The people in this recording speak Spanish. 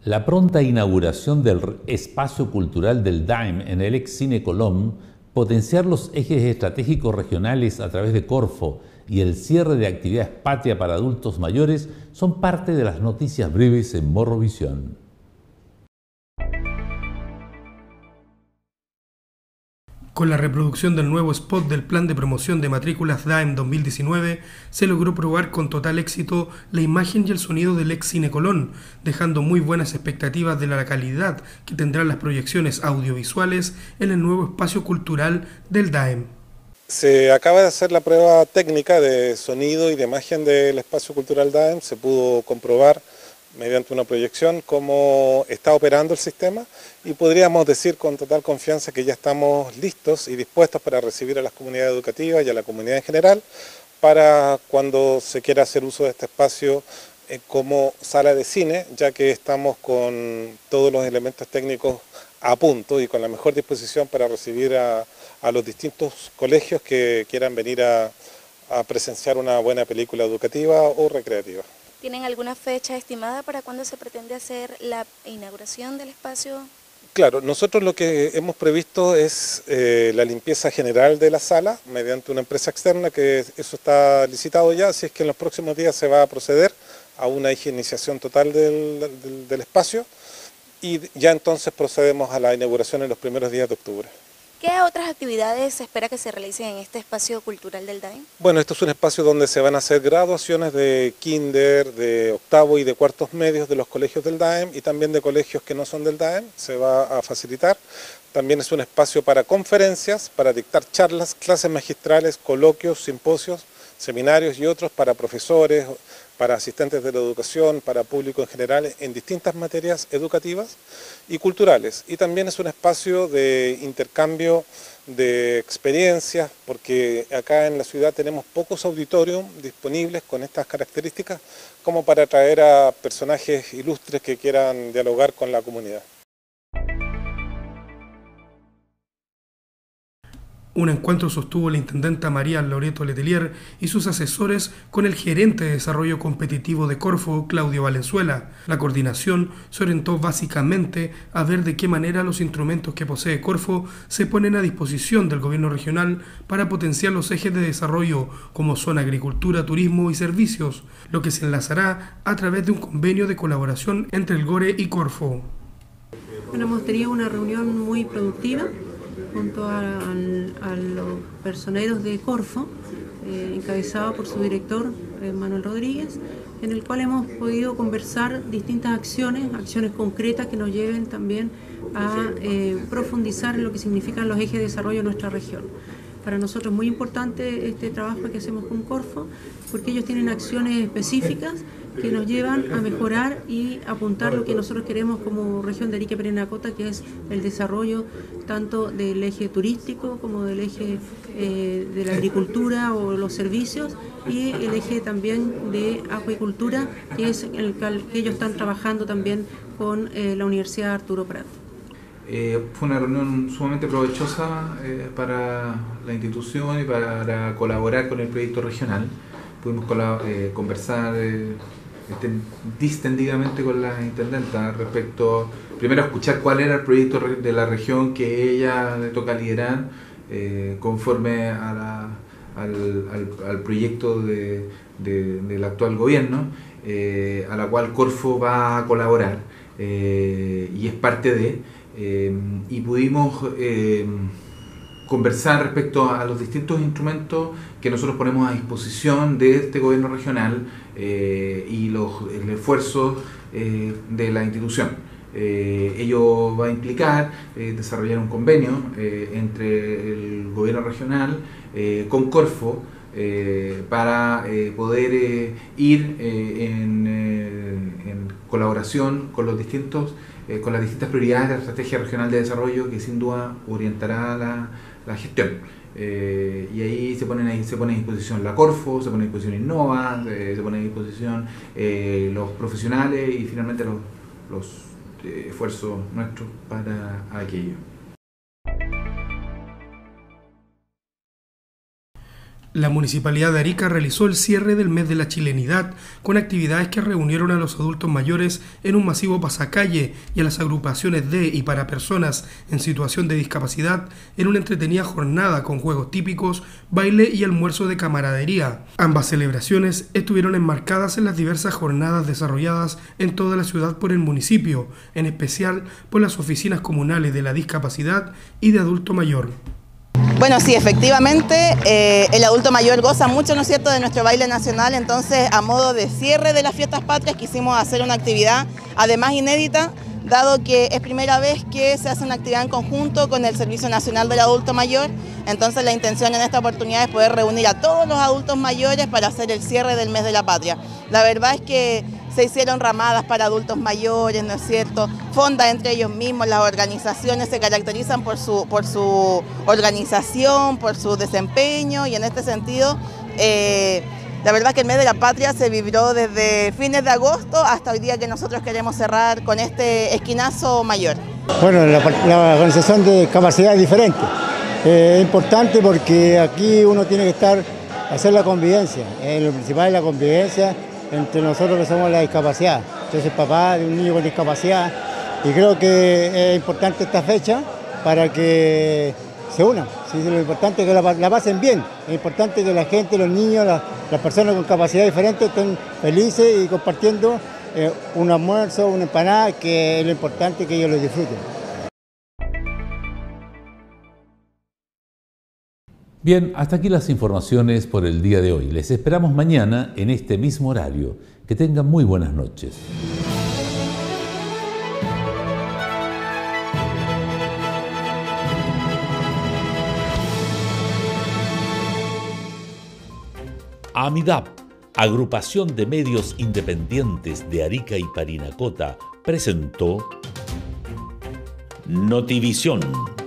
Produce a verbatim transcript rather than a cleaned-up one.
La pronta inauguración del espacio cultural del D A E M en el ex Cine Colón, potenciar los ejes estratégicos regionales a través de Corfo y el cierre de actividades patria para adultos mayores son parte de las noticias breves en Morrovisión. Con la reproducción del nuevo spot del Plan de Promoción de Matrículas D A E M dos mil diecinueve, se logró probar con total éxito la imagen y el sonido del ex Cine Colón, dejando muy buenas expectativas de la calidad que tendrán las proyecciones audiovisuales en el nuevo espacio cultural del D A E M. Se acaba de hacer la prueba técnica de sonido y de imagen del espacio cultural D A E M. Se pudo comprobar mediante una proyección cómo está operando el sistema y podríamos decir con total confianza que ya estamos listos y dispuestos para recibir a las comunidades educativas y a la comunidad en general para cuando se quiera hacer uso de este espacio eh, como sala de cine, ya que estamos con todos los elementos técnicos a punto y con la mejor disposición para recibir a, a los distintos colegios que quieran venir a, a presenciar una buena película educativa o recreativa. ¿Tienen alguna fecha estimada para cuándo se pretende hacer la inauguración del espacio? Claro, nosotros lo que hemos previsto es eh, la limpieza general de la sala mediante una empresa externa, que eso está licitado ya, así es que en los próximos días se va a proceder a una higienización total del, del, del espacio y ya entonces procedemos a la inauguración en los primeros días de octubre. ¿Qué otras actividades se espera que se realicen en este espacio cultural del D A E M? Bueno, esto es un espacio donde se van a hacer graduaciones de kinder, de octavo y de cuartos medios de los colegios del D A E M y también de colegios que no son del D A E M, se va a facilitar. También es un espacio para conferencias, para dictar charlas, clases magistrales, coloquios, simposios, seminarios y otros para profesores, para asistentes de la educación, para público en general, en distintas materias educativas y culturales. Y también es un espacio de intercambio de experiencias, porque acá en la ciudad tenemos pocos auditorios disponibles con estas características, como para atraer a personajes ilustres que quieran dialogar con la comunidad. Un encuentro sostuvo la intendenta María Loreto Letelier y sus asesores con el gerente de desarrollo competitivo de Corfo, Claudio Valenzuela. La coordinación se orientó básicamente a ver de qué manera los instrumentos que posee Corfo se ponen a disposición del gobierno regional para potenciar los ejes de desarrollo como son agricultura, turismo y servicios, lo que se enlazará a través de un convenio de colaboración entre el GORE y Corfo. Bueno, hemos tenido una reunión muy productiva junto a, a, a los personeros de Corfo, eh, encabezado por su director, eh, Manuel Rodríguez, en el cual hemos podido conversar distintas acciones, acciones concretas que nos lleven también a eh, profundizar en lo que significan los ejes de desarrollo de nuestra región. Para nosotros es muy importante este trabajo que hacemos con Corfo, porque ellos tienen acciones específicas que nos llevan a mejorar y apuntar lo que nosotros queremos como región de Arica Parinacota, que es el desarrollo tanto del eje turístico como del eje eh, de la agricultura o los servicios y el eje también de acuicultura, que es el que ellos están trabajando también con eh, la Universidad Arturo Prat. Eh, fue una reunión sumamente provechosa eh, para la institución y para colaborar con el proyecto regional. Pudimos eh, conversar eh, distendidamente con la intendenta respecto, primero escuchar cuál era el proyecto de la región que ella le toca liderar eh, conforme a la, al, al, al proyecto de, de, del actual gobierno, eh, a la cual Corfo va a colaborar eh, y es parte de, eh, y pudimos eh, conversar respecto a los distintos instrumentos que nosotros ponemos a disposición de este gobierno regional eh, y los, el esfuerzo eh, de la institución. Eh, ello va a implicar eh, desarrollar un convenio eh, entre el gobierno regional eh, con Corfo eh, para eh, poder eh, ir eh, en, eh, en colaboración con los distintos eh, con las distintas prioridades de la estrategia regional de desarrollo que sin duda orientará la la gestión. Eh, y ahí se, ponen ahí se pone a disposición la Corfo, se pone a disposición Innova, eh, se pone a disposición eh, los profesionales y finalmente los, los eh, esfuerzos nuestros para aquello. La Municipalidad de Arica realizó el cierre del mes de la chilenidad con actividades que reunieron a los adultos mayores en un masivo pasacalle y a las agrupaciones de y para personas en situación de discapacidad en una entretenida jornada con juegos típicos, baile y almuerzo de camaradería. Ambas celebraciones estuvieron enmarcadas en las diversas jornadas desarrolladas en toda la ciudad por el municipio, en especial por las oficinas comunales de la discapacidad y de adulto mayor. Bueno, sí, efectivamente, eh, el adulto mayor goza mucho, ¿no es cierto?, de nuestro baile nacional. Entonces, a modo de cierre de las fiestas patrias, quisimos hacer una actividad, además inédita, dado que es primera vez que se hace una actividad en conjunto con el Servicio Nacional del Adulto Mayor. Entonces, la intención en esta oportunidad es poder reunir a todos los adultos mayores para hacer el cierre del mes de la patria. La verdad es que se hicieron ramadas para adultos mayores, ¿no es cierto?, fondas entre ellos mismos. Las organizaciones se caracterizan por su, por su organización, por su desempeño, y en este sentido, eh, la verdad es que el mes de la patria se vivió desde fines de agosto hasta hoy día, que nosotros queremos cerrar con este esquinazo mayor. Bueno, la, la organización de capacidad es diferente. Eh, es importante porque aquí uno tiene que estar, hacer la convivencia. Eh, lo principal es la convivencia entre nosotros que somos la discapacidad. Yo soy papá de un niño con discapacidad y creo que es importante esta fecha para que se unan. Sí, lo importante es que la, la pasen bien, es importante que la gente, los niños, la, las personas con capacidad diferente estén felices y compartiendo eh, un almuerzo, una empanada, que es lo importante, que ellos lo disfruten. Bien, hasta aquí las informaciones por el día de hoy. Les esperamos mañana en este mismo horario. Que tengan muy buenas noches. AMIDAP, Agrupación de Medios Independientes de Arica y Parinacota, presentó Notivisión.